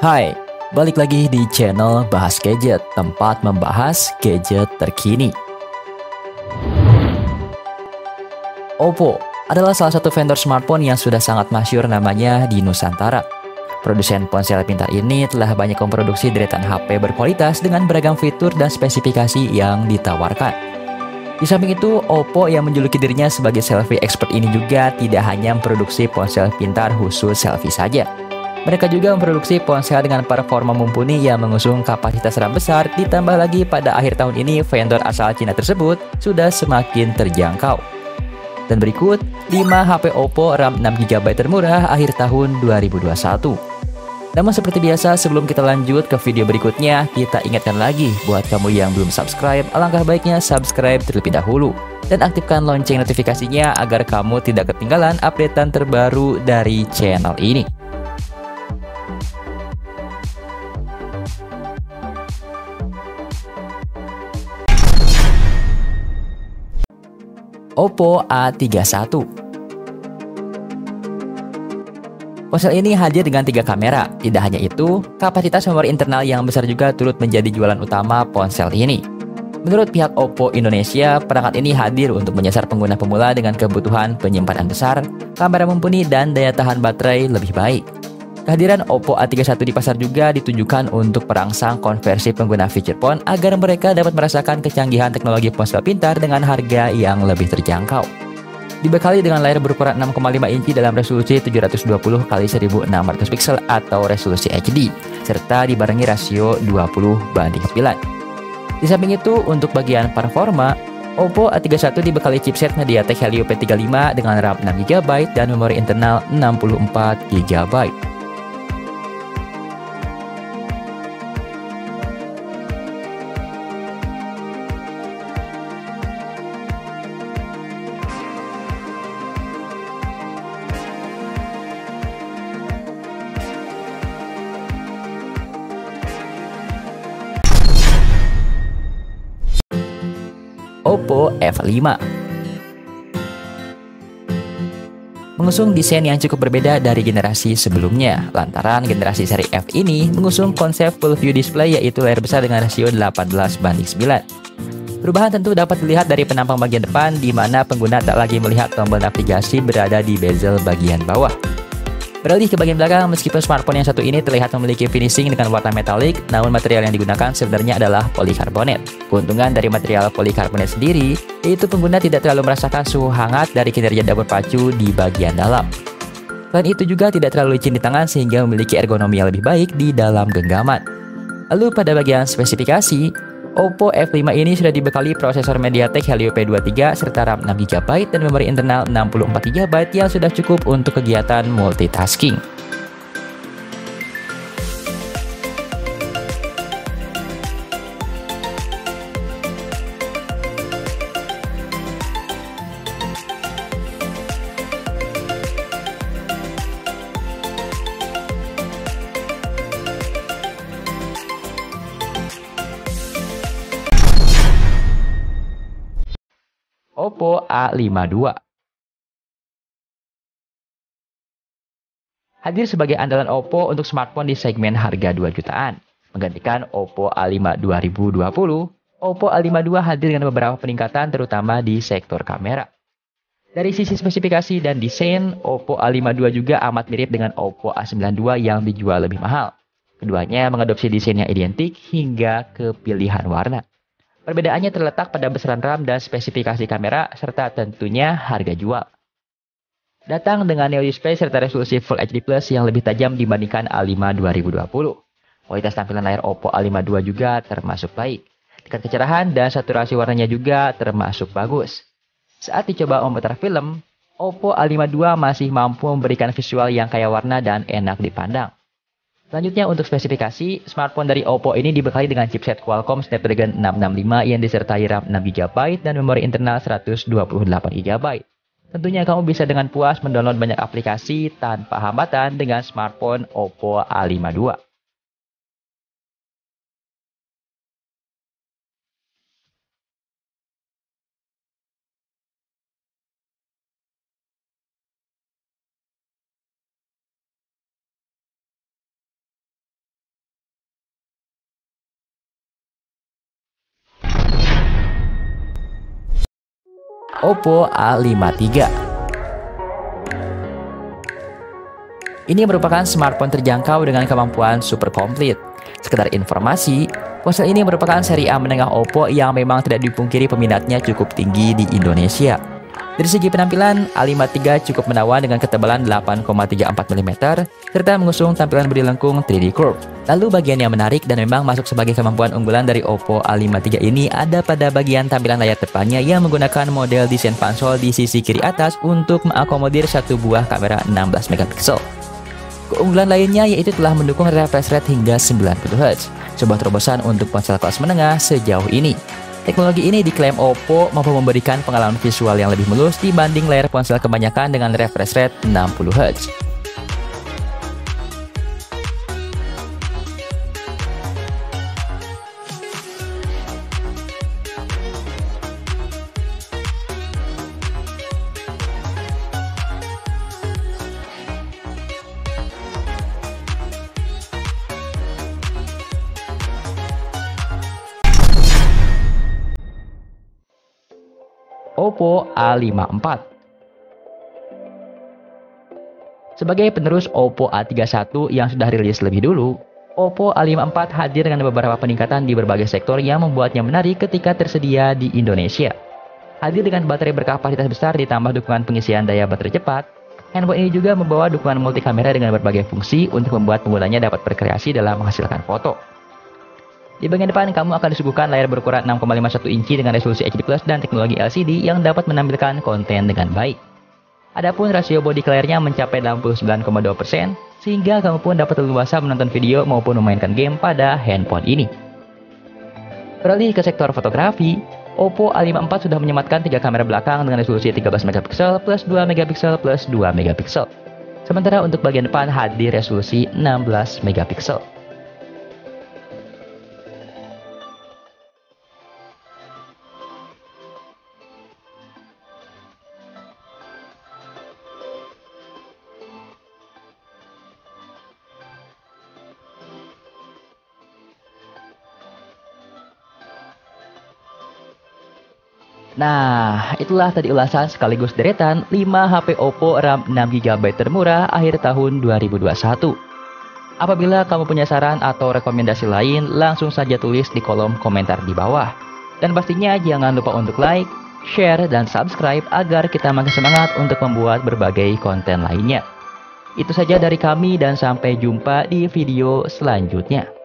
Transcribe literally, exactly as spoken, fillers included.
Hai, balik lagi di channel Bahas Gadget, tempat membahas gadget terkini. Oppo adalah salah satu vendor smartphone yang sudah sangat masyhur namanya di Nusantara. Produsen ponsel pintar ini telah banyak memproduksi deretan H P berkualitas dengan beragam fitur dan spesifikasi yang ditawarkan. Di samping itu, Oppo yang menjuluki dirinya sebagai selfie expert ini juga tidak hanya memproduksi ponsel pintar khusus selfie saja. Mereka juga memproduksi ponsel dengan performa mumpuni yang mengusung kapasitas RAM besar, ditambah lagi pada akhir tahun ini vendor asal Cina tersebut sudah semakin terjangkau. Dan berikut lima H P Oppo RAM enam giga byte termurah akhir tahun dua ribu dua puluh satu. Namun seperti biasa, sebelum kita lanjut ke video berikutnya, kita ingatkan lagi buat kamu yang belum subscribe, alangkah baiknya subscribe terlebih dahulu dan aktifkan lonceng notifikasinya agar kamu tidak ketinggalan updatean terbaru dari channel ini. Oppo A tiga puluh satu. Ponsel ini hadir dengan tiga kamera. Tidak hanya itu, kapasitas memori internal yang besar juga turut menjadi jualan utama ponsel ini. Menurut pihak Oppo Indonesia, perangkat ini hadir untuk menyasar pengguna pemula dengan kebutuhan penyimpanan besar, kamera mumpuni, dan daya tahan baterai lebih baik. Kehadiran Oppo A tiga puluh satu di pasar juga ditujukan untuk perangsang konversi pengguna feature phone agar mereka dapat merasakan kecanggihan teknologi ponsel pintar dengan harga yang lebih terjangkau. Dibekali dengan layar berukuran enam koma lima inci dalam resolusi tujuh ratus dua puluh kali seribu enam ratus piksel atau resolusi H D, serta dibarengi rasio dua puluh banding sembilan. Di samping itu, untuk bagian performa, Oppo A tiga puluh satu dibekali chipset MediaTek Helio P tiga puluh lima dengan RAM enam giga byte dan memori internal enam puluh empat giga byte. Oppo F lima mengusung desain yang cukup berbeda dari generasi sebelumnya, lantaran generasi seri F ini mengusung konsep full view display yaitu layar besar dengan rasio delapan belas banding sembilan. Perubahan tentu dapat dilihat dari penampang bagian depan, di mana pengguna tak lagi melihat tombol navigasi berada di bezel bagian bawah. Beralih ke bagian belakang, meskipun smartphone yang satu ini terlihat memiliki finishing dengan warna metalik, namun material yang digunakan sebenarnya adalah polikarbonat. Keuntungan dari material polikarbonat sendiri, yaitu pengguna tidak terlalu merasakan suhu hangat dari kinerja dapur pacu di bagian dalam. Selain itu juga tidak terlalu licin di tangan sehingga memiliki ergonomi yang lebih baik di dalam genggaman. Lalu pada bagian spesifikasi, Oppo F lima ini sudah dibekali prosesor MediaTek Helio P dua puluh tiga serta RAM enam giga byte dan memori internal enam puluh empat giga byte yang sudah cukup untuk kegiatan multitasking. Oppo A lima dua hadir sebagai andalan Oppo untuk smartphone di segmen harga dua jutaan. Menggantikan Oppo A lima dua ribu dua puluh, Oppo A lima dua hadir dengan beberapa peningkatan terutama di sektor kamera. Dari sisi spesifikasi dan desain, Oppo A lima dua juga amat mirip dengan Oppo A sembilan dua yang dijual lebih mahal. Keduanya mengadopsi desain yang identik hingga ke pilihan warna. Perbedaannya terletak pada besaran RAM dan spesifikasi kamera, serta tentunya harga jual. Datang dengan Neo display serta resolusi Full H D plus yang lebih tajam dibandingkan A lima dua ribu dua puluh. Kualitas tampilan layar Oppo A lima dua juga termasuk baik. Tingkat kecerahan dan saturasi warnanya juga termasuk bagus. Saat dicoba memutar film, Oppo A lima dua masih mampu memberikan visual yang kaya warna dan enak dipandang. Selanjutnya untuk spesifikasi, smartphone dari Oppo ini dibekali dengan chipset Qualcomm Snapdragon enam enam lima yang disertai RAM enam giga byte dan memori internal seratus dua puluh delapan giga byte. Tentunya kamu bisa dengan puas mendownload banyak aplikasi tanpa hambatan dengan smartphone Oppo A lima dua. Oppo A lima tiga. Ini merupakan smartphone terjangkau dengan kemampuan super komplit. Sekedar informasi, ponsel ini merupakan seri A menengah Oppo yang memang tidak dipungkiri peminatnya cukup tinggi di Indonesia. Dari segi penampilan, A lima tiga cukup menawan dengan ketebalan delapan koma tiga empat milimeter serta mengusung tampilan bodi lengkung tiga D Curve. Lalu bagian yang menarik dan memang masuk sebagai kemampuan unggulan dari Oppo A lima tiga ini ada pada bagian tampilan layar depannya yang menggunakan model desain pansol di sisi kiri atas untuk mengakomodir satu buah kamera enam belas megapiksel. Keunggulan lainnya yaitu telah mendukung refresh rate hingga sembilan puluh hertz, sebuah terobosan untuk ponsel kelas menengah sejauh ini. Teknologi ini diklaim Oppo mampu memberikan pengalaman visual yang lebih mulus dibanding layar ponsel kebanyakan dengan refresh rate enam puluh hertz. Oppo A lima empat. Sebagai penerus Oppo A tiga puluh satu yang sudah rilis lebih dulu, Oppo A lima empat hadir dengan beberapa peningkatan di berbagai sektor yang membuatnya menarik ketika tersedia di Indonesia. Hadir dengan baterai berkapasitas besar ditambah dukungan pengisian daya baterai cepat, handphone ini juga membawa dukungan multi kamera dengan berbagai fungsi untuk membuat penggunanya dapat berkreasi dalam menghasilkan foto. Di bagian depan, kamu akan disuguhkan layar berukuran enam koma lima satu inci dengan resolusi H D plus dan teknologi L C D yang dapat menampilkan konten dengan baik. Adapun rasio bodi ke layarnya mencapai delapan puluh sembilan koma dua persen, sehingga kamu pun dapat leluasa menonton video maupun memainkan game pada handphone ini. Beralih ke sektor fotografi, Oppo A lima empat sudah menyematkan tiga kamera belakang dengan resolusi tiga belas megapiksel plus dua megapiksel plus dua megapiksel. Sementara untuk bagian depan hadir resolusi enam belas megapiksel. Nah, itulah tadi ulasan sekaligus deretan lima H P Oppo RAM enam giga byte termurah akhir tahun dua ribu dua puluh satu. Apabila kamu punya saran atau rekomendasi lain, langsung saja tulis di kolom komentar di bawah. Dan pastinya jangan lupa untuk like, share, dan subscribe agar kita makin semangat untuk membuat berbagai konten lainnya. Itu saja dari kami dan sampai jumpa di video selanjutnya.